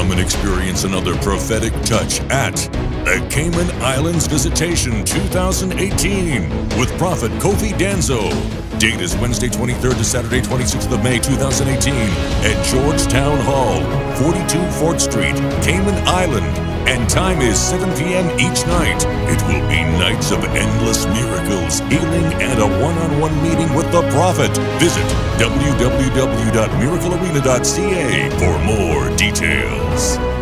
Come and experience another prophetic touch at the Cayman Islands Visitation 2018 with Prophet Kofi Danso. Date is Wednesday 23rd to Saturday 26th of May 2018 at Georgetown Hall, 42 Fort Street, Cayman Island. And time is 7 p.m. each night. It will be nights of endless miracles, healing, and a one-on-one meeting with the Prophet. Visit www.miraclearena.ca for more details.